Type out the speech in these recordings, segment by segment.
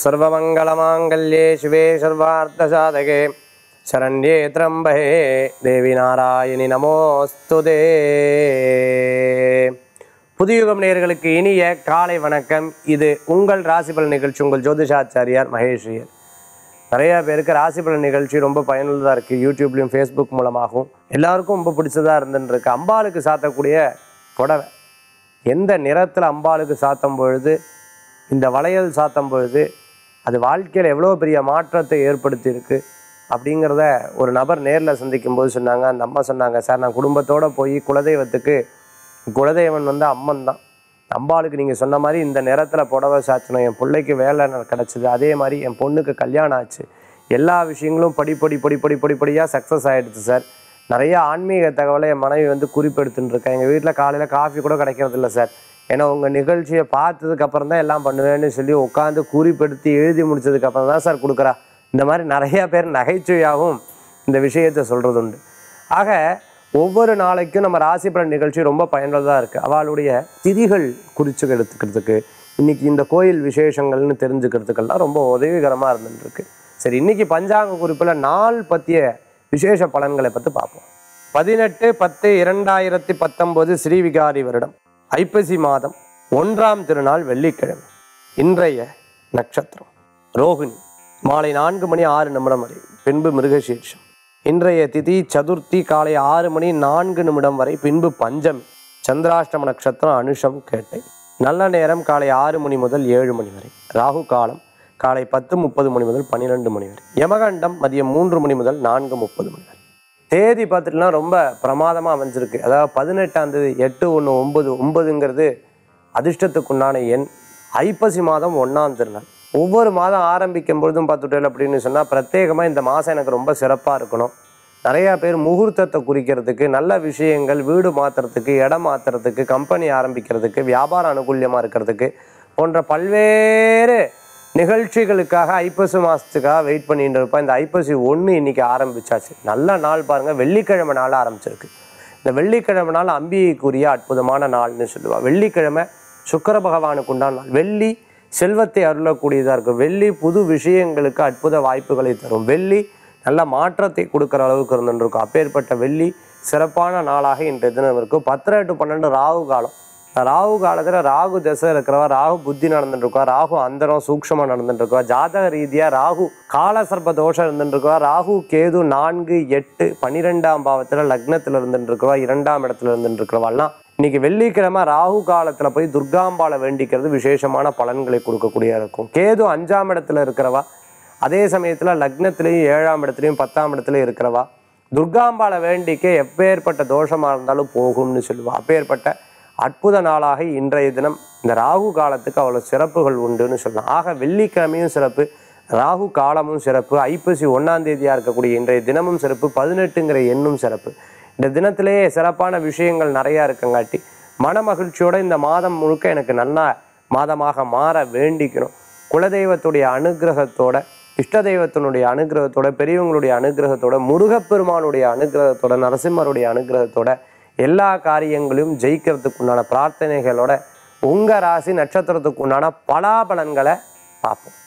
सर्वमंगलमांगल्ये शिवे सर्वार्थसाधके शरण्ये त्र्यंबके देवी नारायणि நமோஸ்துதே. புதியுகம் நேயர்களுக்கு இனிய காலை வணக்கம். இது உங்கள் ராசிபலன் நிகழ்ச்சி. உங்கள் ஜோதிஷாச்சாரியார் மகேஸ்வரியர். நிறைய பேருக்கு ராசிபலன் நிகழ்ச்சி ரொம்ப பயனுள்ளதாக இருக்குது. யூடியூப்லேயும் ஃபேஸ்புக் மூலமாகவும் எல்லாருக்கும் ரொம்ப பிடிச்சதாக இருந்துருக்கு. அம்பாளுக்கு சாத்தக்கூடிய புடவை எந்த நிறத்தில் அம்பாளுக்கு சாத்தும் பொழுது, இந்த வளையல் சாத்தும் பொழுது அது வாழ்க்கையில் எவ்வளோ பெரிய மாற்றத்தை ஏற்படுத்தியிருக்கு அப்படிங்கிறத ஒரு நபர் நேரில் சந்திக்கும் போது சொன்னாங்க. அந்த அம்மா சொன்னாங்க, சார் நான் குடும்பத்தோடு போய் குலதெய்வத்துக்கு, குலதெய்வன் வந்து அம்மன் தான், அம்பாளுக்கு நீங்கள் சொன்ன மாதிரி இந்த நேரத்தில் புடவை சாத்தணும், என் பிள்ளைக்கு வேலை கிடச்சிது, அதே மாதிரி என் பொண்ணுக்கு கல்யாணம் ஆச்சு, எல்லா விஷயங்களும் படிப்படியாக சக்ஸஸ் ஆகிடுச்சு சார். நிறைய ஆன்மீக தகவலை என் மனைவி வந்து குறிப்பெடுத்துட்டு இருக்கேன். எங்கள் வீட்டில் காலையில் காஃபி கூட கிடைக்கிறது இல்லை சார். ஏன்னா உங்கள் நிகழ்ச்சியை பார்த்ததுக்கப்புறம் தான் எல்லாம் பண்ணுவேன்னு சொல்லி உட்காந்து குறிப்பெடுத்து எழுதி முடிச்சதுக்கப்புறம் தான் சார் கொடுக்குறா. இந்த மாதிரி நிறையா பேர் நகைச்சுவையாகவும் இந்த விஷயத்தை சொல்கிறது உண்டு. ஆக ஒவ்வொரு நாளைக்கும் நம்ம ராசிபலன் நிகழ்ச்சி ரொம்ப பயனுள்ளதாக இருக்குது. அவளுடைய திதிகள் குறித்து எடுத்துக்கிறதுக்கு, இன்றைக்கி இந்த கோயில் விசேஷங்கள்னு தெரிஞ்சுக்கிறதுக்கெல்லாம் ரொம்ப உதவிகரமாக இருந்துருக்கு. சரி, இன்றைக்கி பஞ்சாங்க குறிப்பில் நாள் பற்றிய விசேஷ பலன்களை பற்றி பார்ப்போம். 18/10/2019 ஸ்ரீவிகாரி வருடம் ஐப்பசி மாதம் 1ஆம் திருநாள் வெள்ளிக்கிழமை. இன்றைய நட்சத்திரம் ரோகிணி. மாலை 4 மணி 6 நிமிடம் வரை, பின்பு மிருகசீர்ஷம். இன்றைய திதி சதுர்த்தி காலை 6 மணி 4 நிமிடம் வரை, பின்பு பஞ்சமி. சந்திராஷ்டம நட்சத்திரம் அனுஷம் கேட்டை. நல்ல நேரம் காலை 6 மணி முதல் 7 மணி வரை. ராகு காலம் காலை 10:30 மணி முதல் 12 மணி வரை. யமகண்டம் மதியம் 3 மணி முதல் 4:30 மணி வரை. தேதி பார்த்துட்டுனா ரொம்ப பிரமாதமாக அமைஞ்சிருக்கு. அதாவது 18ஆம் தேதி 8/1/9 அதிர்ஷ்டத்துக்குண்டான எண். ஐப்பசி மாதம் 1ஆம் திருநாள். ஒவ்வொரு மாதம் ஆரம்பிக்கும் பொழுதும் பார்த்துட்டேன் அப்படின்னு சொன்னால் பிரத்யேகமாக இந்த மாதம் எனக்கு ரொம்ப சிறப்பாக இருக்கணும். நிறையா பேர் முகூர்த்தத்தை குறிக்கிறதுக்கு, நல்ல விஷயங்கள், வீடு மாற்றுறதுக்கு, இடம் மாற்றுறதுக்கு, கம்பெனி ஆரம்பிக்கிறதுக்கு, வியாபாரம் அனுகூல்யமாக இருக்கிறதுக்கு போன்ற பல்வேறு நிகழ்ச்சிகளுக்காக ஐப்பசி மாதத்துக்காக வெயிட் பண்ணிட்டு இருப்பேன். இந்த ஐப்பசி 1 இன்னைக்கு ஆரம்பிச்சாச்சு. நல்ல நாள் பாருங்கள், வெள்ளிக்கிழமை நாள் ஆரம்பிச்சிருக்கு. இந்த வெள்ளிக்கிழமை நாள் அம்பிகைக்குரிய அற்புதமான நாள்னு சொல்லுவாள். வெள்ளிக்கிழமை சுக்கிர பகவானுக்கு உண்டான நாள். வெள்ளி செல்வத்தை அருளக்கூடியதாக இருக்கும். வெள்ளி புது விஷயங்களுக்கு அற்புத வாய்ப்புகளை தரும். வெள்ளி நல்ல மாற்றத்தை கொடுக்குற அளவுக்கு இருந்துருக்கும். அப்பேற்பட்ட வெள்ளி சிறப்பான நாளாக இன்றைய தினம் இருக்கும். 10 to 12 ராகு காலம். ராகு காலத்தில் ராகு திசை இருக்கிறவா, ராகு புத்தி நடந்துட்டுருக்கா, ராகு அந்தரம் சூக்ஷமாக நடந்துட்டுருக்கா, ஜாதக ரீதியாக ராகு காலசர்ப தோஷம் இருந்துட்டுருக்கா, ராகு கேது 4, 8, 12ஆம் பாவத்தில் லக்னத்தில் இருந்துட்டுருக்கவா, 2ஆம் இடத்துல இருந்துட்டுருக்கிறவாள்லாம் இன்னைக்கு வெள்ளிக்கிழமை ராகு காலத்தில் போய் துர்காம்பாலை வேண்டிக்கிறது விசேஷமான பலன்களை கொடுக்கக்கூடிய இருக்கும். கேது 5ஆம் இடத்துல இருக்கிறவா, அதே சமயத்தில் லக்னத்திலையும் 7ஆம் இடத்துலையும் 10ஆம் இடத்துலையும் இருக்கிறவா துர்காம்பாலை வேண்டிக்க எப்பேற்பட்ட தோஷமாக இருந்தாலும் போகும்னு சொல்லுவாள். அப்பேற்பட்ட அற்புத நாளாக இன்றைய தினம் இந்த ராகு காலத்துக்கு அவ்வளோ சிறப்புகள் உண்டுன்னு சொல்லலாம். ஆக வெள்ளிக்கிழமையும் சிறப்பு, ராகு காலமும் சிறப்பு, ஐப்பசி 1ஆம் தேதியாக இருக்கக்கூடிய இன்றைய தினமும் சிறப்பு, 18ங்கிற எண்ணும் சிறப்பு. இந்த தினத்திலேயே சிறப்பான விஷயங்கள் நிறையா இருக்குங்காட்டி மன மகிழ்ச்சியோடு இந்த மாதம் முழுக்க எனக்கு நல்ல மாதமாக மாற வேண்டிக்கணும். குலதெய்வத்துடைய அனுகிரகத்தோட, இஷ்ட தெய்வத்தினுடைய அனுகிரகத்தோட, பெரியவங்களுடைய அனுகிரகத்தோட, முருகப்பெருமானுடைய அனுகிரகத்தோட, நரசிம்மருடைய அனுகிரகத்தோட எல்லா காரியங்களையும் ஜெயிக்கிறதுக்கு உண்டான பிரார்த்தனைகளோட உங்கள் ராசி நட்சத்திரத்துக்கு உண்டான பலாபலன்களை பார்ப்போம்.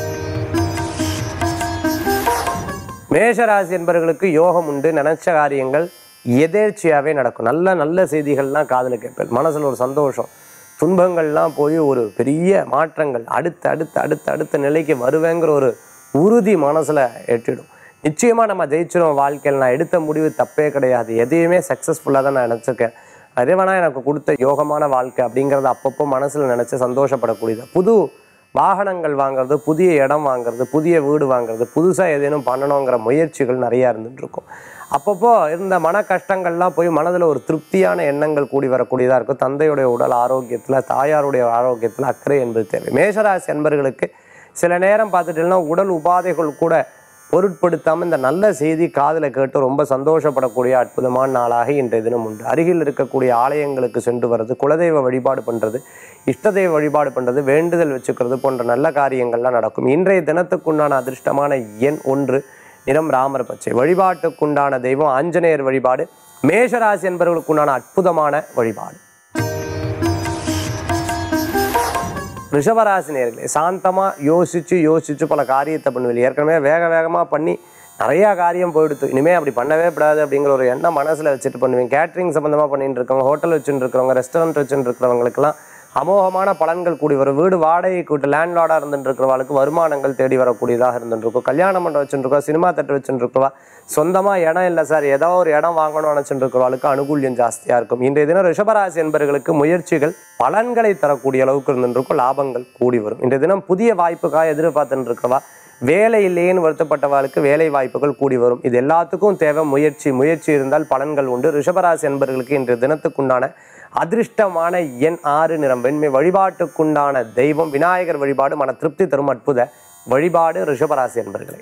மேஷராசி என்பவர்களுக்கு யோகம் உண்டு. நினைச்ச காரியங்கள் எதேர்ச்சியாகவே நடக்கும். நல்ல நல்ல செய்திகள்லாம் காதில் கேட்பேன். மனசில் ஒரு சந்தோஷம். துன்பங்கள்லாம் போய் ஒரு பெரிய மாற்றங்கள், அடுத்த நிலைக்கு வருவேங்கிற ஒரு உறுதி மனசில் எட்டிடும். நிச்சயமாக நம்ம ஜெயிச்சிடும். வாழ்க்கையில் நான் எடுத்த முடிவு தப்பே கிடையாது, எதையுமே சக்ஸஸ்ஃபுல்லாக தான் நான் நினச்சிருக்கேன், இறைவனா எனக்கு கொடுத்த யோகமான வாழ்க்கை அப்படிங்கிறத அப்பப்போ மனசில் நினச்சி சந்தோஷப்படக்கூடியது. புது வாகனங்கள் வாங்கிறது, புதிய இடம் வாங்கிறது, புதிய வீடு வாங்கிறது, புதுசாக ஏதேனும் பண்ணணுங்கிற முயற்சிகள் நிறையா இருந்துகிட்ருக்கும். அப்பப்போ இருந்த மன கஷ்டங்கள்லாம் போய் மனதில் ஒரு திருப்தியான எண்ணங்கள் கூடி வரக்கூடியதாக இருக்கும். தந்தையுடைய உடல் ஆரோக்கியத்தில், தாயாருடைய ஆரோக்கியத்தில் அக்கறை என்பது தேவை. மேஷராசி என்பவர்களுக்கு சில நேரம் பார்த்துட்டீங்கன்னா உடல் உபாதைகள் கூட பொருட்படுத்தாமல் இந்த நல்ல செய்தி காதில் கேட்டு ரொம்ப சந்தோஷப்படக்கூடிய அற்புதமான நாளாக இன்றைய தினம் உண்டு. அருகில் இருக்கக்கூடிய ஆலயங்களுக்கு சென்று வர்றது, குலதெய்வ வழிபாடு பண்ணுறது, இஷ்ட தெய்வ வழிபாடு பண்ணுறது, வேண்டுதல் வச்சுக்கிறது போன்ற நல்ல காரியங்கள்லாம் நடக்கும். இன்றைய தினத்துக்குண்டான அதிர்ஷ்டமான எண் 1, நிறம் ராமர் பச்சை. வழிபாட்டுக்குண்டான தெய்வம் ஆஞ்சநேயர் வழிபாடு. மேஷராசி என்பவர்களுக்குண்டான அற்புதமான வழிபாடு. ரிஷபராசி நேயர்களே, சாந்தமாக யோசிச்சு பல காரியத்தை பண்ணுவீங்க. ஏற்கனவே வேகமாக பண்ணி நிறையா காரியம் போயிடுத்து, இனிமேல் அப்படி பண்ணவே கூடாது அப்படிங்கிற ஒரு எண்ணம் மனசில் வச்சுட்டு பண்ணுவீங்க. கேட்ரிங் சம்மந்தமாக பண்ணிட்டு இருக்கவங்க, ஹோட்டல் வச்சுட்டு இருக்கிறவங்க, ரெஸ்டாரண்ட் வச்சுட்டு இருக்கிறவங்களுக்குலாம் அமோகமான பலன்கள் கூடி வரும். வீடு வாடகை கூட்டு லேண்ட்லார்டாக இருந்துட்டு இருக்கிறவங்களுக்கு வருமானங்கள் தேடி வரக்கூடியதாக இருந்துருக்கும். கல்யாணம் பண்ண வச்சுருக்கோம், சினிமா தட்டு வச்சுட்டு இருக்கிறவா, சொந்தமாக இடம் இல்லை சார், ஏதோ ஒரு இடம் வாங்கணும்னு நினச்சிட்டு இருக்கிறவளுக்கு அனுகூல்யம் ஜாஸ்தியாக இருக்கும். இன்றைய தினம் ரிஷபராசி என்பவர்களுக்கு முயற்சிகள் பலன்களை தரக்கூடிய அளவுக்கு இருந்துருக்கும். லாபங்கள் கூடி வரும். இன்றைய தினம் புதிய வாய்ப்புக்காக எதிர்பார்த்துட்டு இருக்கிறவா, வேலை இல்லையேன்னு வருத்தப்பட்டவர்களுக்கு வேலை வாய்ப்புகள் கூடி வரும். இது எல்லாத்துக்கும் தேவை முயற்சி இருந்தால் பலன்கள் உண்டு. ரிஷபராசி என்பவர்களுக்கு இன்றைய தினத்துக்குண்டான அதிர்ஷ்டமான எண் 6, நிறம் வெண்மை. வழிபாட்டுக்குண்டான தெய்வம் விநாயகர் வழிபாடு. மன திருப்தி தரும் அற்புத வழிபாடு ரிஷபராசி என்பவர்களே.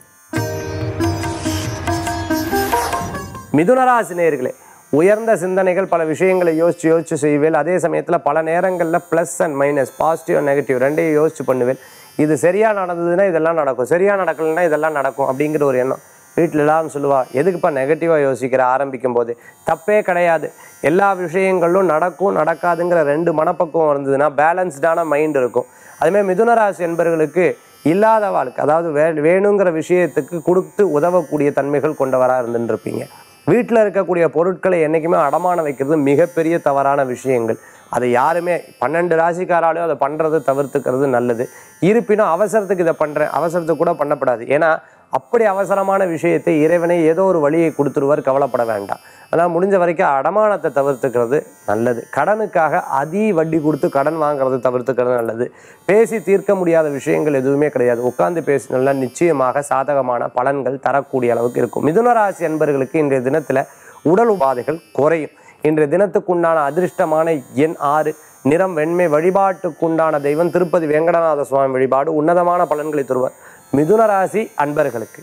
மிதுனராசி நேயர்களே, உயர்ந்த சிந்தனைகள், பல விஷயங்களை யோசிச்சு செய்வேன். அதே சமயத்தில் பல நேரங்களில் plus and minus, positive and negative ரெண்டையும் யோசிச்சு பண்ணுவேன். இது சரியாக நடந்ததுன்னா இதெல்லாம் நடக்கும், சரியாக நடக்கலைன்னா இதெல்லாம் நடக்கும் அப்படிங்கிற ஒரு எண்ணம். வீட்டில் எல்லாரும் சொல்லுவா, எதுக்குப்பா நெகட்டிவாக யோசிக்கிற ஆரம்பிக்கும் போது? தப்பே கிடையாது. எல்லா விஷயங்களும் நடக்கும் நடக்காதுங்கிற 2 மனப்பக்குவம் இருந்ததுன்னா பேலன்ஸ்டான மைண்ட் இருக்கும். அதுமாதிரி மிதுனராசி என்பவர்களுக்கு இல்லாத வாழ்க்கை, அதாவது வேணுங்கிற விஷயத்துக்கு கொடுத்து உதவக்கூடிய தன்மைகள் கொண்டவராக இருந்துருப்பீங்க. வீட்டில் இருக்கக்கூடிய பொருட்களை என்றைக்குமே அடமான வைக்கிறது மிகப்பெரிய தவறான விஷயங்கள். அதை யாருமே 12 ராசிக்காராலும் அதை பண்ணுறது தவிர்த்துக்கிறது நல்லது. இருப்பினும் அவசரத்துக்கு இதை பண்ணுறேன், அவசரத்துக்கு கூட பண்ணப்படாது. ஏன்னா அப்படி அவசரமான விஷயத்தை இறைவனை ஏதோ ஒரு வழியை கொடுத்துருவார், கவலைப்பட வேண்டாம். அதனால் முடிஞ்ச வரைக்கும் அடமானத்தை தவிர்த்துக்கிறது நல்லது. கடனுக்காக வட்டி கொடுத்து கடன் வாங்குறது தவிர்த்துக்கிறது நல்லது. பேசி தீர்க்க முடியாத விஷயங்கள் எதுவுமே கிடையாது. உட்கார்ந்து பேசினா நிச்சயமாக சாதகமான பலன்கள் தரக்கூடிய அளவுக்கு இருக்கும். மிதுனராசி அன்பர்களுக்கு இன்றைய தினத்தில் உடல் உபாதைகள் குறையும். இன்றைய தினத்துக்குண்டான அதிர்ஷ்டமான எண் 6, நிறம் வெண்மை. வழிபாட்டுக்குண்டான தெய்வம் திருப்பதி வெங்கடநாத சுவாமி வழிபாடு. உன்னதமான பலன்களை தருவார் மிதுனராசி அன்பர்களுக்கு.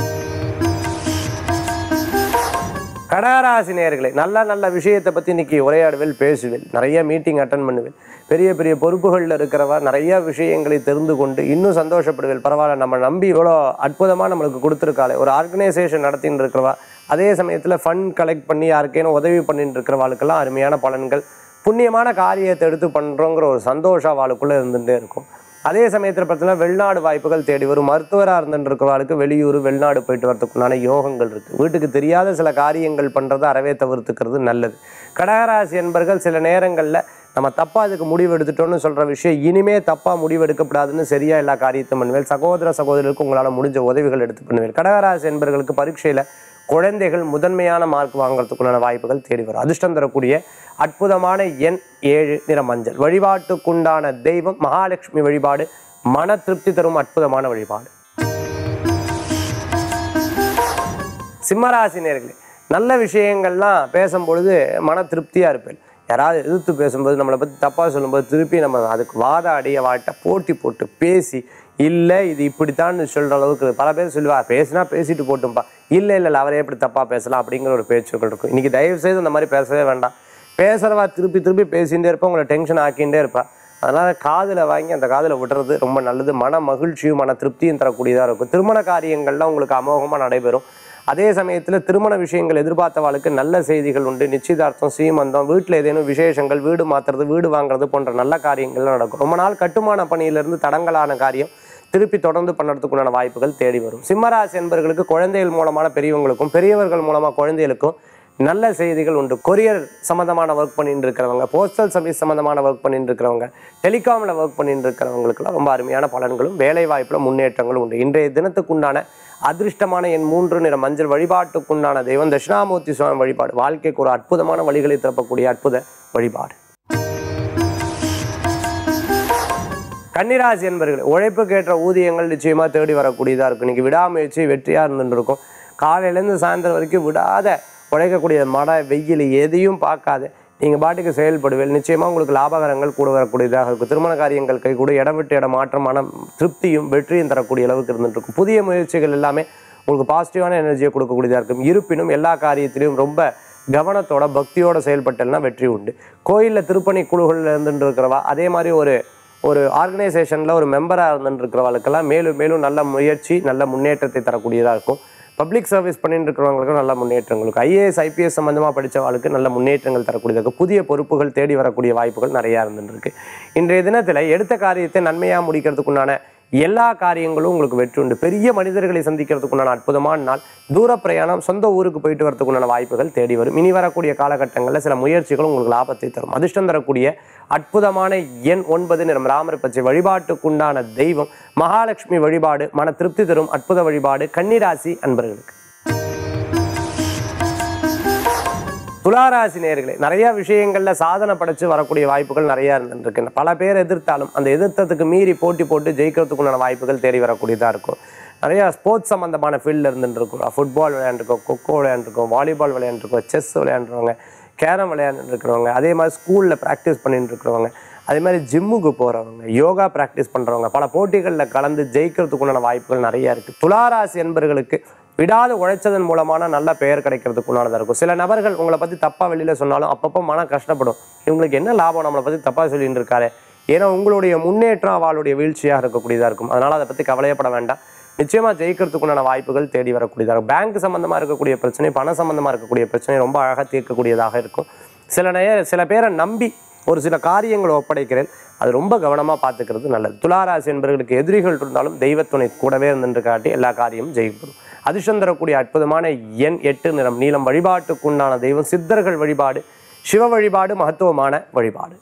கடகராசி நேயர்களே, நல்ல விஷயத்தை பற்றி இன்னைக்கு உரையாடுவேன், பேசுவேன், நிறைய மீட்டிங் அட்டன் பண்ணுவேன். பெரிய பொறுப்புகளில் இருக்கிறவா நிறைய விஷயங்களை தெரிந்து கொண்டு இன்னும் சந்தோஷப்படுவேன். பரவாயில்ல, நம்ம நம்பி இவ்வளோ அற்புதமாக நம்மளுக்கு கொடுத்துருக்காளே. ஒரு ஆர்கனைசேஷன் நடத்தின்னு இருக்கிறவா, அதே சமயத்தில் ஃபண்ட் கலெக்ட் பண்ணி யாருக்கேனும் உதவி பண்ணிட்டு இருக்கிறவாளுக்கெல்லாம் அருமையான பலன்கள். புண்ணியமான காரியத்தை எடுத்து பண்ணுறோங்கிற ஒரு சந்தோஷம் அவளுக்குள்ளே இருந்துகிட்டே இருக்கும். அதே சமயத்தில் பார்த்தீங்கன்னா வெளிநாடு வாய்ப்புகள் தேடி வரும். மருத்துவராக இருந்துட்டு இருக்கிறவர்களுக்கு வெளியூர் வெளிநாடு போயிட்டு வரதுக்குண்டான யோகங்கள் இருக்குது. வீட்டுக்கு தெரியாத சில காரியங்கள் பண்ணுறது அறவே தவிர்த்துக்கிறது நல்லது. கடகராசி என்பர்கள் சில நேரங்களில் நம்ம தப்பாக அதுக்கு முடிவு எடுத்துட்டோம்னு சொல்கிற விஷயம் இனிமே தப்பாக முடிவு எடுக்கப்படாதுன்னு சரியாக எல்லா காரியத்தையும் பண்ணுவேன். சகோதரருக்கு உங்களால் முடிஞ்ச உதவிகள் எடுத்து பண்ணுவேன். கடகராசி என்பர்களுக்கு பரீட்சையில் குழந்தைகள் முதன்மையான மார்க் வாங்குறதுக்குண்டான வாய்ப்புகள் தேடி வரும். அதிர்ஷ்டம் தரக்கூடிய அற்புதமான எண் 7, நிற மஞ்சள். வழிபாட்டுக்குண்டான தெய்வம் மகாலட்சுமி வழிபாடு. மன திருப்தி தரும் அற்புதமான வழிபாடு. சிம்மராசி நேயர்களே, நல்ல விஷயங்கள்லாம் பேசும்பொழுது மன திருப்தியாக இருப்பேன். யாராவது எதிர்த்து பேசும்போது, நம்மளை பற்றி தப்பாக சொல்லும்போது திருப்பி நம்ம அதுக்கு வாதாடி வாழ்கிட்ட போட்டி போட்டு பேசி, இல்லை இது இப்படித்தான்னு சொல்கிற அளவுக்கு பல பேர் சொல்லுவா, பேசினா பேசிட்டு போட்டும்பா, இல்லை அவரே எப்படி தப்பாக பேசலாம் அப்படிங்கிற ஒரு பேச்சுக்கள் இருக்கும். இன்றைக்கி தயவுசெய்து அந்த மாதிரி பேசவே வேண்டாம். பேசுகிறவா திருப்பி பேசிகிட்டே இருப்பா, உங்களை டென்ஷன் ஆக்கிகிட்டே இருப்பா. அதனால் காதில் வாங்கி அந்த காதில் விடுறது ரொம்ப நல்லது. மன மகிழ்ச்சியும் மன திருப்தியும் தரக்கூடியதாக இருக்கும். திருமண காரியங்கள்லாம் உங்களுக்கு அமோகமாக நடைபெறும். அதே சமயத்தில் திருமண விஷயங்கள் எதிர்பார்த்தவாளுக்கு நல்ல செய்திகள் உண்டு. நிச்சயதார்த்தம், சீமந்தம், வீட்டில் ஏதேனும் விசேஷங்கள், வீடு மாற்றுறது, வீடு வாங்குறது போன்ற நல்ல காரியங்கள்லாம் நடக்கும். ரொம்ப நாள் கட்டுமான பணியிலிருந்து தடங்கலான காரியம் திருப்பி தொடர்ந்து பண்ணுறதுக்குண்டான வாய்ப்புகள் தேடி வரும். சிம்மராசி என்பவர்களுக்கு குழந்தைகள் மூலமான பெரியவங்களுக்கும், பெரியவர்கள் மூலமாக குழந்தைகளுக்கும் நல்ல செய்திகள் உண்டு. கொரியர் சம்மந்தமான ஒர்க் பண்ணிட்டு இருக்கிறவங்க, போஸ்டல் சர்வீஸ் சம்மந்தமான ஒர்க் பண்ணிட்டு இருக்கிறவங்க, டெலிகாமில் ஒர்க் பண்ணிட்டு இருக்கிறவங்களுக்குலாம் ரொம்ப அருமையான பலன்களும் வேலை வாய்ப்பில் முன்னேற்றங்களும் உண்டு. இன்றைய தினத்துக்குண்டான அதிர்ஷ்டமான எண் 3, நிற மஞ்சள். வழிபாட்டுக்குண்டான தெய்வம் தட்சிணாமூர்த்தி சுவாமி வழிபாடு. வாழ்க்கைக்கு ஒரு அற்புதமான வழிகளை திறப்பக்கூடிய அற்புத வழிபாடு. கன்னிராசி என்பவர்கள், உழைப்புக்கேற்ற ஊதியங்கள் நிச்சயமாக தேடி வரக்கூடியதாக இருக்கும். இன்றைக்கி விடாமுயற்சி வெற்றியாக இருந்துருக்கும். காலையிலேருந்து சாயந்தரம் வரைக்கும் விடாத உழைக்கக்கூடிய மழை வெயில் எதையும் பார்க்காது நீங்கள் பாட்டுக்கு செயல்படுவேன். நிச்சயமாக உங்களுக்கு லாபகரங்கள் கூட வரக்கூடியதாக இருக்கும். திருமண காரியங்கள் கை கூட இடம் விட்டு இடம் மாற்றமான திருப்தியும் வெற்றியும் தரக்கூடிய அளவுக்கு இருந்துகிட்ருக்கும். புதிய முயற்சிகள் எல்லாமே உங்களுக்கு பாசிட்டிவான எனர்ஜியை கொடுக்கக்கூடியதாக இருக்கும். இருப்பினும் எல்லா காரியத்திலையும் ரொம்ப கவனத்தோட பக்தியோடு செயல்பட்டல்னா வெற்றி உண்டு. கோயிலில் திருப்பணி குழுகளில் இருந்துட்டு இருக்கிறவா, அதே மாதிரி ஒரு ஆர்கனைசேஷனில் ஒரு மெம்பராக இருந்துட்டு இருக்கிறவளுக்கெல்லாம் மேலும் நல்ல முயற்சி நல்ல முன்னேற்றத்தை தரக்கூடியதாக இருக்கும். பப்ளிக் சர்வீஸ் பண்ணிட்டு இருக்கிறவங்களுக்கு நல்ல முன்னேற்றங்களுக்கு, ஐஏஎஸ் ஐபிஎஸ் சம்பந்தமாக படித்தவர்களுக்கு நல்ல முன்னேற்றங்கள் தரக்கூடியதாக, புதிய பொறுப்புகள் தேடி வரக்கூடிய வாய்ப்புகள் நிறையா இருந்துருக்கு. இன்றைய தினத்தில் எடுத்த காரியத்தை நன்மையாக முடிக்கிறதுக்குண்டான எல்லா காரியங்களும் உங்களுக்கு வெற்றி உண்டு. பெரிய மனிதர்களை சந்திக்கிறதுக்குண்டான அற்புதமான நாள். தூர பிரயாணம், சொந்த ஊருக்கு போயிட்டு வரதுக்குண்டான வாய்ப்புகள் தேடி வரும். இனி வரக்கூடிய காலகட்டங்களில் சில முயற்சிகளும் உங்களுக்கு லாபத்தை தரும். அதிர்ஷ்டம் தரக்கூடிய அற்புதமான எண் 9, நிறம் ராமர் பச்சை. வழிபாட்டுக்குண்டான தெய்வம் மகாலட்சுமி வழிபாடு. மன திருப்தி தரும் அற்புத வழிபாடு கன்னிராசி அன்பர்களுக்கு. துளாராசி நேயர்களே, நிறைய விஷயங்கள்ல சாதனை படைச்சு வரக்கூடிய வாய்ப்புகள் நிறைய இருந்துருக்கு. பல பேர் எதிர்த்தாலும் அந்த எதிர்த்ததுக்கு மீறி போட்டி போட்டு ஜெயிக்கிறதுக்குண்டான வாய்ப்புகள் தேடி வரக்கூடியதாக இருக்கும். நிறைய ஸ்போர்ட்ஸ் சம்பந்தமான ஃபீல்டில் இருந்துருக்கும். ஃபுட்பால் விளையாண்டுருக்கோம், கொக்கோ விளையாண்டுருக்கோம், வாலிபால் விளையாண்டுருக்கோம், செஸ் விளையாண்டுருவாங்க, கேரம் விளையாண்டுருக்கிறவங்க, அதே மாதிரி ஸ்கூலில் ப்ராக்டிஸ் பண்ணிட்டு இருக்கிறவங்க, அதே மாதிரி ஜிம்முக்கு போகிறவங்க, யோகா ப்ராக்டிஸ் பண்ணுறவங்க, பல போட்டிகளில் கலந்து ஜெயிக்கிறதுக்குண்டான வாய்ப்புகள் நிறையா இருக்குது. துளாராசி என்பர்களுக்கு விடாது உழைச்சதன் மூலமான நல்ல பெயர் கிடைக்கிறதுக்குண்டானதாக இருக்கும். சில நபர்கள் உங்களை பற்றி தப்பாக வெளியில் சொன்னாலும் அப்பப்போ மன கஷ்டப்படும். இவங்களுக்கு என்ன லாபம் நம்மளை பற்றி தப்பாக சொல்லிட்டு இருக்காரு. ஏன்னா உங்களுடைய முன்னேற்றம் அவளுடைய வீழ்ச்சியாக இருக்கக்கூடியதாக இருக்கும். அதனால் அதை பற்றி கவலையப்பட வேண்டாம். நிச்சயமாக ஜெயிக்கிறதுக்குண்டான வாய்ப்புகள் தேடி வரக்கூடியதாக இருக்கும். பேங்க் சம்மந்தமாக இருக்கக்கூடிய பிரச்சனை, பண சம்மந்தமாக இருக்கக்கூடிய பிரச்சனை ரொம்ப அழகாக தீர்க்கக்கூடியதாக இருக்கும். சில பேரை நம்பி ஒரு சில காரியங்களை ஒப்படைக்கிறேன், அது ரொம்ப கவனமாக பார்த்துக்கிறது நல்லது. துளாராசி என்பவர்களுக்கு எதிரிகள் இருந்தாலும் தெய்வத்துணை கூடவே இருந்துட்டு காட்டி எல்லா காரியமும் ஜெயிப்படும். அதிர்ஷ்டம் தரக்கூடிய அற்புதமான எண் 8, நிறம் நீலம். வழிபாட்டுக்குண்டான தெய்வம் சித்தர்கள் வழிபாடு, சிவ வழிபாடு, மகத்துவமான வழிபாடு.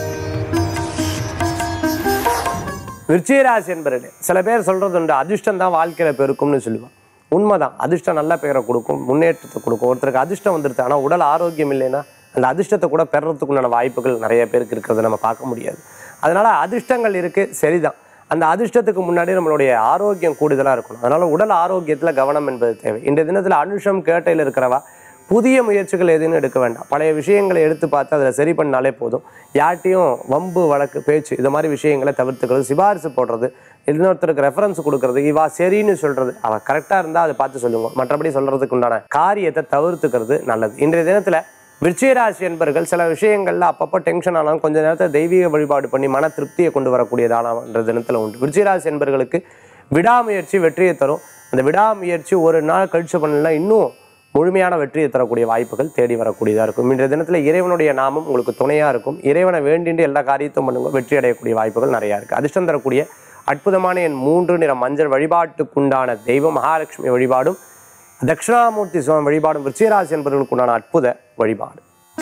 விருச்சிகராசி என்பவர்களே, சில பேர் சொல்றது உண்டு, அதிர்ஷ்டம் தான் வாழ்க்கையில பெருக்கும்னு சொல்லுவாங்க. உண்மைதான், அதிர்ஷ்டம் நல்ல பெயரை கொடுக்கும், முன்னேற்றத்தை கொடுக்கும். ஒருத்தருக்கு அதிர்ஷ்டம் வந்துடுது, ஆனால் உடல் ஆரோக்கியம் இல்லைன்னா அந்த அதிர்ஷ்டத்தை கூட பெறறதுக்குண்டான வாய்ப்புகள் நிறைய பேருக்கு இருக்கிறத நம்ம பார்க்க முடியாது. அதனால அதிர்ஷ்டங்கள் இருக்கு, சரிதான். அந்த அதிர்ஷ்டத்துக்கு முன்னாடி நம்மளுடைய ஆரோக்கியம் கூடுதலாக இருக்கணும். அதனால உடல் ஆரோக்கியத்தில் கவனம் என்பது தேவை. இன்றைய தினத்தில் அனுஷம் கேட்டையில் இருக்கிறவா புதிய முயற்சிகள் எதுன்னு எடுக்க வேண்டாம். பழைய விஷயங்களை எடுத்து பார்த்து அதில் சரி பண்ணாலே போதும். யார்ட்டையும் வம்பு வழக்கு பேச்சு இது மாதிரி விஷயங்களை தவிர்த்துக்கிறது, சிபாரிசு போடுறது, இன்னொருத்தருக்கு ரெஃபரன்ஸ் கொடுக்கறது, இவா சரின்னு சொல்றது, அவள் கரெக்டாக இருந்தால் அதை பார்த்து சொல்லுவோம். மற்றபடி சொல்றதுக்கு உண்டான காரியத்தை தவிர்த்துக்கிறது நல்லது. இன்றைய தினத்தில் விருச்சிகராசி என்பர்கள் சில விஷயங்கள்ல அப்பப்போ டென்ஷன் ஆனாலும் கொஞ்ச நேரத்தை தெய்வீக வழிபாடு பண்ணி மன திருப்தியை கொண்டு வரக்கூடியதான தினத்தில் உண்டு. விருச்சிகராசி என்பர்களுக்கு விடாமுயற்சி வெற்றியை தரும். அந்த விடாமுயற்சி ஒரு நாள் கழிச்சு பண்ணலாம் இன்னும் முழுமையான வெற்றியை தரக்கூடிய வாய்ப்புகள் தேடி வரக்கூடியதாக இருக்கும். இன்றைய தினத்தில் இறைவனுடைய நாமம் உங்களுக்கு துணையாக இருக்கும். இறைவனை வேண்டிட்டு எல்லா காரியத்தையும் பண்ணுங்க, வெற்றி அடையக்கூடிய வாய்ப்புகள் நிறையா இருக்குது. அதிர்ஷ்டம் தரக்கூடிய அற்புதமான எண் 3, நிறம் மஞ்சள். வழிபாட்டுக்குண்டான தெய்வம் மகாலட்சுமி வழிபாடும் தட்சிணாமூர்த்தி சுவாமி வழிபாடும் விருச்சிகராசி என்பவர்களுக்கு உண்டான அற்புத வழிபாடு.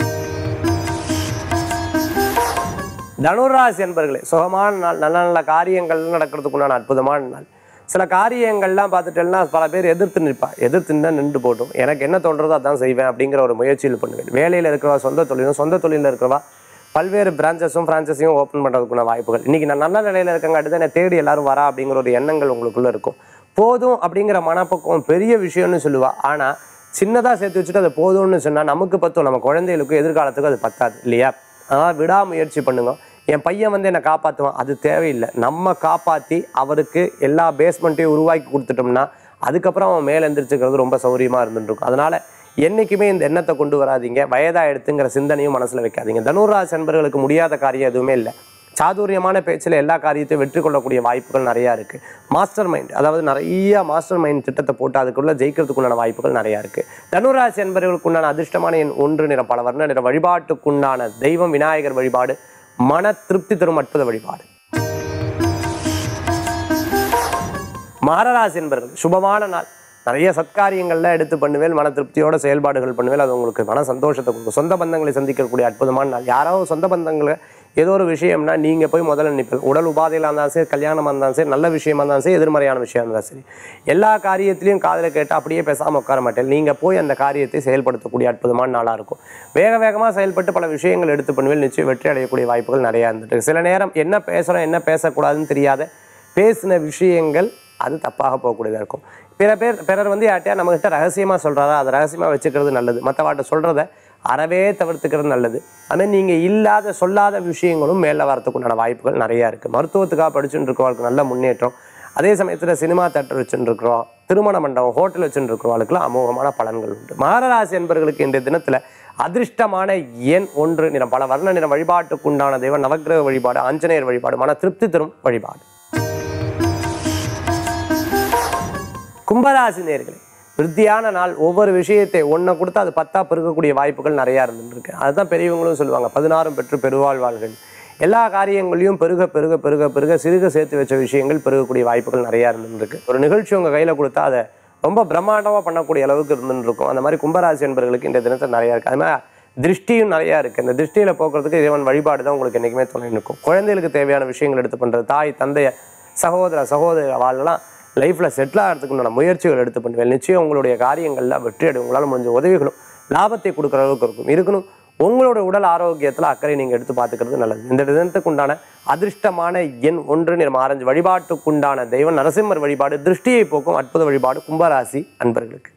தனுராசி என்பவர்களே, சுகமான நாள், நல்ல நல்ல காரியங்கள் நடக்கிறதுக்குண்டான அற்புதமான நாள். சில காரியங்கள்லாம் பார்த்துட்டேன்னா பல பேர் எதிர்த்து நிற்பா. எதிர்த்து நின்று போட்டும், எனக்கு என்ன தோன்றதோ அதான் செய்வேன் அப்படிங்கிற ஒரு முயற்சியில் பண்ணுவேன். வேலையில் இருக்கிறவா சொந்த தொழிலில் இருக்கிறவா பல்வேறு பிரான்ச்சஸையும் ஓப்பன் பண்ணுறதுக்குள்ள வாய்ப்புகள். இன்றைக்கி நான் நல்ல நிலையில் இருக்கங்காட்டி தான் என்னை தேடி எல்லாரும் வரா அப்படிங்கிற ஒரு எண்ணங்கள் உங்களுக்குள்ளே இருக்கும். போதும் அப்படிங்கிற மனப்பக்குவம் பெரிய விஷயம்னு சொல்லுவா. ஆனால் சின்னதாக சேர்த்து வச்சுட்டு அது போதும்னு சொன்னால் நமக்கு பத்தும், நம்ம குழந்தைகளுக்கும் எதிர்காலத்துக்கும் அது பத்தாது இல்லையா? அதனால் விடாமுயற்சி பண்ணுங்க. என் பையன் வந்து என்னை காப்பாற்றுவான், அது தேவையில்லை. நம்ம காப்பாற்றி அவருக்கு எல்லா பேஸ்மெண்ட்டையும் உருவாக்கி கொடுத்துட்டோம்னா அதுக்கப்புறம் அவன் மேலே எந்திரிச்சுக்கிறது ரொம்ப சௌரியமாக இருந்துருக்கும். அதனால் என்றைக்குமே இந்த எண்ணத்தை கொண்டு வராதிங்க. வயதாக எடுத்துங்கிற சிந்தனையும் மனசில் வைக்காதீங்க. தனுராசி என்பவர்களுக்கு முடியாத காரியம் எதுவுமே இல்லை. சாதுரியமான பேச்சில் எல்லா காரியத்தையும் வெற்றி கொள்ளக்கூடிய வாய்ப்புகள் நிறையா இருக்குது. மாஸ்டர் மைண்ட், அதாவது நிறைய மாஸ்டர் மைண்ட் திட்டத்தை போட்டு அதுக்குள்ளே ஜெயிக்கிறதுக்குண்டான வாய்ப்புகள் நிறையா இருக்குது. தனுராசி என்பவர்களுக்குண்டான அதிர்ஷ்டமான எண் 1, நிறம் பல வர்ண நிறம். வழிபாட்டுக்குண்டான தெய்வம் விநாயகர் வழிபாடு. மன திருப்தி தரும் அற்புத வழிபாடு. மகராசி என்பவர்கள் சுபமான நாள். நிறைய சத்காரியங்கள்லாம் எடுத்து பண்ணுவேன், மன திருப்தியோட செயல்பாடுகள் பண்ணுவேன். அது உங்களுக்கு மன சந்தோஷத்தை கொடுக்கும். சொந்த பந்தங்களை சந்திக்கக்கூடிய அற்புதமான நாள். யாராவது சொந்த பந்தங்களை ஏதோ ஒரு விஷயம்னா நீங்கள் போய் முதல்ல நிற்பீங்க. உடல் உபாதையில் இருந்தாலும் சரி, கல்யாணமாக இருந்தாலும் சரி, நல்ல விஷயமா இருந்தாலும் சரி, எதிர்மறையான விஷயம் இருந்தாலும் சரி, எல்லா காரியத்திலையும் காதில் கேட்டு அப்படியே பேசாமல் உட்கார மாட்டேன். நீங்கள் போய் அந்த காரியத்தை செயல்படுத்தக்கூடிய அற்புதமான நாளாக இருக்கும். வேகமாக செயல்பட்டு பல விஷயங்கள் எடுத்து பண்ணுவேன். நிச்சயம் வெற்றி அடையக்கூடிய வாய்ப்புகள் நிறையா இருந்துட்டு. சில நேரம் என்ன பேசுகிறோம் என்ன பேசக்கூடாதுன்னு தெரியாத பேசின விஷயங்கள் அது தப்பாக போகக்கூடியதாக இருக்கும். பிறர் வந்து யார்ட்டையா நம்மகிட்ட ரகசியமாக சொல்கிறாரா, அதை ரகசியமாக வச்சுக்கிறது நல்லது. மற்றவாட்ட சொல்கிறத அறவே தவிர்த்துக்கிறது நல்லது. அதுமாதிரி நீங்கள் இல்லாத சொல்லாத விஷயங்களும் மேலே வரத்துக்குண்டான வாய்ப்புகள் நிறையா இருக்குது. மருத்துவத்துக்காக படிச்சுட்டு இருக்கிறவங்களுக்கு நல்ல முன்னேற்றம். அதே சமயத்தில் சினிமா தேட்டர் வச்சுட்டு இருக்கிறோம், திருமண மண்டபம், ஹோட்டல் வச்சுட்டு இருக்கிறவங்களுக்குலாம் அமோகமான பலன்கள் உண்டு. மகராசி என்பவர்களுக்கு இன்றைய தினத்தில் அதிர்ஷ்டமான எண் 1, நிறம் பல வர்ண நிறம். வழிபாட்டுக்குண்டான தெய்வம் நவக்கிரக வழிபாடு, ஆஞ்சநேயர் வழிபாடு. மன திருப்தி தரும் வழிபாடு. கும்பராசி நேயர்களே, விருத்தியான நாள். ஒவ்வொரு விஷயத்தை ஒன்றை கொடுத்து அது 10 பெருக்கக்கூடிய வாய்ப்புகள் நிறையா இருந்துருக்கு. அதுதான் பெரியவங்களும் சொல்லுவாங்க, 16 பெற்று பெருவாழ்வாள்கள். எல்லா காரியங்களையும் பெருக பெருக பெருக பெருக சிறுக சேர்த்து வச்ச விஷயங்கள் பெருகக்கூடிய வாய்ப்புகள் நிறையா இருந்துருக்கு. ஒரு நிகழ்ச்சி உங்கள் கையில் கொடுத்தா அதை ரொம்ப பிரம்மாண்டமாக பண்ணக்கூடிய அளவுக்கு இருந்துருக்கும். அந்த மாதிரி கும்பராசி என்பவர்களுக்கு இந்த தினத்தில் நிறையா இருக்குது. அது மாதிரி திருஷ்டியும் நிறையா இருக்குது. இந்த திருஷ்டியில் போக்குறதுக்கு இறைவன் வழிபாடு தான் உங்களுக்கு என்றைக்குமே துணை நிற்கும். குழந்தைகளுக்கு தேவையான விஷயங்கள் எடுத்து பண்ணுறது, தாய் தந்தைய சகோதர வாழ்லாம் லைஃப்பில் செட்டில் ஆகிறதுக்குண்டான முயற்சிகள் எடுத்து பண்ணுவேன். நிச்சயம் உங்களுடைய காரியங்களில் வெற்றி அடையும். உங்களால் முடிஞ்ச உதவிகளும் லாபத்தை கொடுக்குற அளவுக்கு இருக்கணும். உங்களோட உடல் ஆரோக்கியத்தில் அக்கறை நீங்கள் எடுத்து பார்த்துக்கிறது நல்லது. இந்த தினத்துக்கு உண்டான அதிர்ஷ்டமான எண் 1 நிறம் ஆரஞ்சு. வழிபாட்டுக்குண்டான தெய்வம் நரசிம்மர் வழிபாடு. திருஷ்டியை போக்கும் அற்புத வழிபாடு கும்பராசி அன்பர்களுக்கு.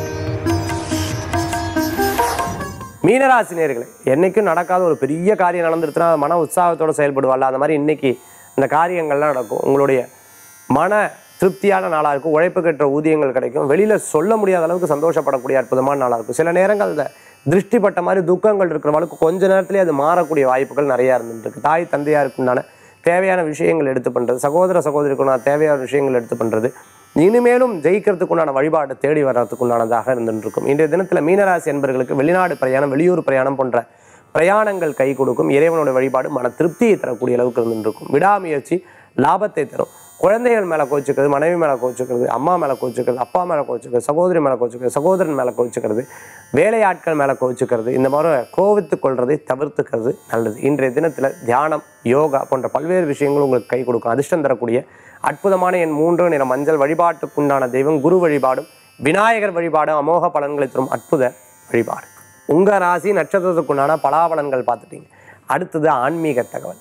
மீனராசி நேயர்களே, என்னைக்கும் நடக்காத ஒரு பெரிய காரியம் நடந்துருச்சுன்னா மன உற்சாகத்தோடு செயல்படுவாள். அந்த மாதிரி இன்னைக்கு இந்த காரியங்கள்லாம் நடக்கும். உங்களுடைய மன திருப்தியான நாளாக இருக்கும். உழைப்புக்கேற்ற ஊதியங்கள் கிடைக்கும். வெளியில் சொல்ல முடியாத அளவுக்கு சந்தோஷப்படக்கூடிய அற்புதமான நாளாக இருக்கும். சில நேரங்கள் இந்த திருஷ்டிப்பட்ட மாதிரி துக்கங்கள் இருக்கிறவளுக்கு கொஞ்ச நேரத்திலே அது மாறக்கூடிய வாய்ப்புகள் நிறையா இருந்துருக்கு. தாய் தந்தையாருக்குண்டான தேவையான விஷயங்கள் எடுத்து பண்ணுறது, சகோதரிக்குண்டான தேவையான விஷயங்கள் எடுத்து பண்ணுறது, இனிமேலும் ஜெயிக்கிறதுக்குண்டான வழிபாடு தேடி வர்றதுக்குண்டானதாக இருந்துருக்கும். இன்றைய தினத்தில் மீனராசி என்பவர்களுக்கு வெளிநாடு பிரயாணம், வெளியூர் பிரயாணம் போன்ற பிரயாணங்கள் கை கொடுக்கும். இறைவனுடைய வழிபாடு மன திருப்தியை தரக்கூடிய அளவுக்கு இருந்துருக்கும். விடாமுயற்சி லாபத்தை தரும். குழந்தைகள் மேலே கோச்சிக்கிறது, மனைவி மேலே கோச்சிக்கிறது, அம்மா மேலே கோச்சிக்கிறது, அப்பா மேலே கோச்சிக்கிறது, சகோதரி மேலே கோச்சிக்கிறது, சகோதரன் மேலே கோச்சிக்கிறது, வேலையாட்கள் மேலே கோச்சிக்கிறது, இந்த மாதிரி கோவித்து கொள்றதை தவிர்த்துக்கிறது நல்லது. இன்றைய தினத்தில் தியானம், யோகா போன்ற பல்வேறு விஷயங்கள் உங்களுக்கு கை கொடுக்கும். அதிர்ஷ்டம் தரக்கூடிய அற்புதமான எண் 3 நிறம் மஞ்சள். வழிபாட்டுக்குண்டான தெய்வம் குரு வழிபாடும் விநாயகர் வழிபாடும் அமோக பலன்களை தரும் அற்புத வழிபாடு. உங்கள் ராசி நட்சத்திரத்துக்குண்டான பலாபலன்கள் பார்த்துட்டீங்க. அடுத்தது ஆன்மீக தகவல்.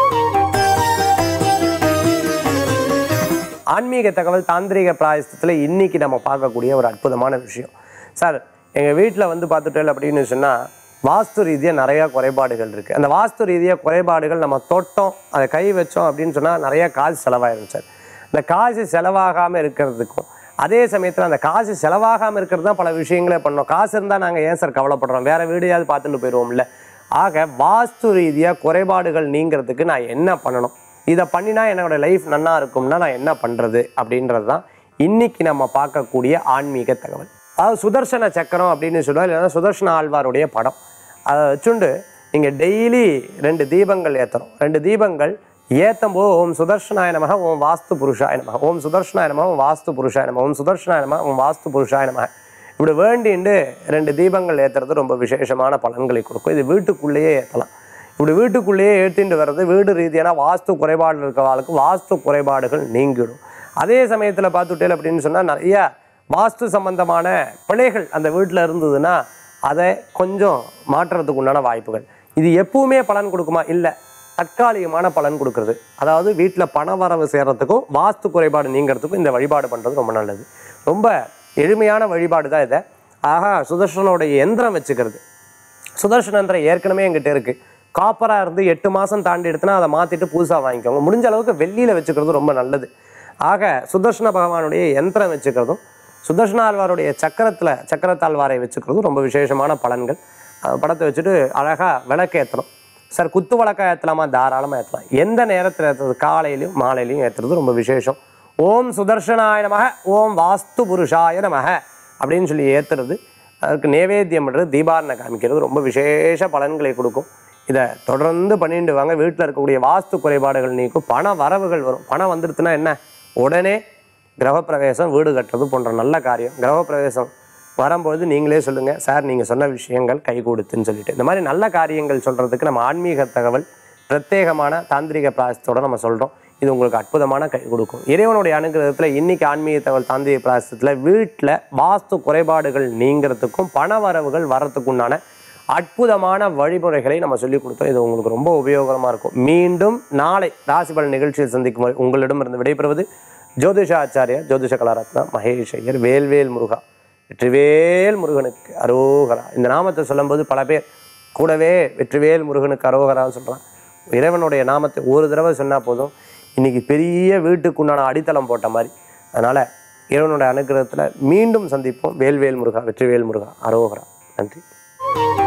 ஆன்மீக தகவல் தாந்திரிக பிராயசத்தில் இன்னைக்கு நம்ம பார்க்கக்கூடிய ஒரு அற்புதமான விஷயம். சார், எங்கள் வீட்டில் வந்து பார்த்துட்டேன் அப்படின்னு சொன்னால் வாஸ்து ரீதியாக நிறையா குறைபாடுகள் இருக்குது. அந்த வாஸ்து ரீதியாக குறைபாடுகள் நம்ம தொட்டோம், அதை கை வச்சோம் அப்படின்னு சொன்னால் நிறையா காசு செலவாயிடும் சார். இந்த காசு செலவாகாமல் இருக்கிறதுக்கும் அதே சமயத்தில் அந்த காசு செலவாகாமல் இருக்கிறது தான் பல விஷயங்களே பண்ணோம். காசு இருந்தால் நாங்கள் ஏன் சார் கவலைப்படுறோம், வேறு வீடையாவது பார்த்துட்டு போயிடுவோம்ல. ஆக வாஸ்து ரீதியாக குறைபாடுகள் நீங்கிறதுக்கு நான் என்ன பண்ணணும், இதை பண்ணினா என்னோடய லைஃப் நல்லா இருக்கும்னா நான் என்ன பண்ணுறது அப்படின்றது தான் இன்றைக்கி நம்ம பார்க்கக்கூடிய ஆன்மீக தகவல். அதாவது சுதர்சன சக்கரம் அப்படின்னு சொல்லுவாள், இல்லைன்னா சுதர்சன ஆழ்வாருடைய படம். அதை வச்சுண்டு நீங்கள் டெய்லி 2 தீபங்கள் ஏற்றணும். 2 தீபங்கள் ஏற்றும் போது ஓம் சுதர்ஷனாய நமக ஓம் வாஸ்து புருஷாய நமக, ஓம் சுதர்ஷனாய நமக ஓம் வாஸ்து புருஷாய நமக, ஓம் சுதர்ஷனாய நமக ஓம் வாஸ்து புருஷாய நமக, இப்படி வேண்டிண்டு 2 தீபங்கள் ஏற்றுறது ரொம்ப விசேஷமான பலன்களை கொடுக்கும். இது வீட்டுக்குள்ளேயே ஏற்றலாம். இப்படி வீட்டுக்குள்ளேயே ஏற்றிட்டு வர்றது வீடு ரீதியான வாஸ்து குறைபாடு இருக்கிறவங்களுக்கு வாஸ்து குறைபாடுகள் நீங்கிடும். அதே சமயத்தில் பார்த்துட்டேன் அப்படின்னு சொன்னால் நிறைய வாஸ்து சம்பந்தமான பிழைகள் அந்த வீட்டில் இருந்ததுன்னா அதை கொஞ்சம் மாற்றுறதுக்கு உண்டான வாய்ப்புகள். இது எப்பவுமே பலன் கொடுக்குமா? இல்லை, தற்காலிகமான பலன் கொடுக்குறது. அதாவது வீட்டில் பண வரவு சேர்றதுக்கும் வாஸ்து குறைபாடு நீங்கிறதுக்கும் இந்த வழிபாடு பண்ணுறது ரொம்ப நல்லது. ரொம்ப எளிமையான வழிபாடு தான் இதை. ஆக சுதர்ஷனோடைய எந்திரம் வச்சுக்கிறது. சுதர்ஷன எந்திரம் ஏற்கனவே எங்கிட்ட இருக்குது. காப்பராக இருந்து 8 மாதம் தாண்டி எடுத்துனா அதை மாற்றிட்டு புதுசாக வாங்கிக்கோங்க. முடிஞ்ச அளவுக்கு வெள்ளியில் வச்சுக்கிறது ரொம்ப நல்லது. ஆக சுதர்ஷன பகவானுடைய யந்திரம் வச்சுக்கிறதும் சுதர்ஷன ஆழ்வாருடைய சக்கரத்தாழ்வாரை வச்சுக்கிறதும் ரொம்ப விசேஷமான பலன்கள். படத்தை வச்சுட்டு அழகாக விளக்கு ஏற்றணும். சார், குத்து விளக்காக ஏற்றலாமா? தாராளமாக ஏற்றலாம். எந்த நேரத்தில் ஏற்றுறது? காலையிலையும் மாலையிலையும் ஏற்றுறது ரொம்ப விசேஷம். ஓம் சுதர்ஷனாய நமக ஓம் வாஸ்து புருஷாய நமக அப்படின்னு சொல்லி ஏற்றுறது, அதுக்கு நைவேத்தியம் பண்ணுறது, தீபாரணை காமிக்கிறது ரொம்ப விசேஷ பலன்களை கொடுக்கும். இதை தொடர்ந்து பண்ணிட்டு வாங்க. வீட்டில் இருக்கக்கூடிய வாஸ்து குறைபாடுகள் நீக்கும். பண வரவுகள் வரும். பணம் வந்துடுதுன்னா என்ன, உடனே கிரகப்பிரவேசம், வீடு கட்டுறது போன்ற நல்ல காரியம். கிரகப்பிரவேசம் வரும்போது நீங்களே சொல்லுங்கள், சார் நீங்கள் சொன்ன விஷயங்கள் கை கொடுத்துன்னு சொல்லிட்டு. இந்த மாதிரி நல்ல காரியங்கள் சொல்கிறதுக்கு நம்ம ஆன்மீக தகவல் பிரத்யேகமான தாந்திரிக பிராயசத்தோடு நம்ம சொல்கிறோம். இது உங்களுக்கு அற்புதமான கை கொடுக்கும். இறைவனுடைய அனுகிரகத்தில் இன்றைக்கி ஆன்மீக தகவல் தாந்திரிக பிராயசத்தில் வீட்டில் வாஸ்து குறைபாடுகள் நீங்கிறதுக்கும் பண வரவுகள் வரத்துக்குண்டான அற்புதமான வழிமுறைகளை நம்ம சொல்லிக் கொடுத்தோம். இது உங்களுக்கு ரொம்ப உபயோகமாக இருக்கும். மீண்டும் நாளை ராசிபலன் நிகழ்ச்சியை சந்திக்கும் வரை உங்களிடமிருந்து விடைபெறுவது ஜோதிஷ ஆச்சாரியா ஜோதிஷ கலாரத்னா மகேஷ் ஐயர். வேல்வேல் முருகா, வெற்றிவேல் முருகனுக்கு அரோகரா. இந்த நாமத்தை சொல்லும்போது பல பேர் கூடவே வெற்றிவேல் முருகனுக்கு அரோகரான்னு சொல்கிறான். இறைவனுடைய நாமத்தை ஒரு தடவை சொன்னால் போதும், இன்றைக்கி பெரிய வீட்டுக்குண்டான அடித்தளம் போட்ட மாதிரி. அதனால் இறைவனுடைய அனுகிரகத்தில் மீண்டும் சந்திப்போம். வேல்வேல் முருகா, வெற்றிவேல் முருகா, அரோகரா. நன்றி.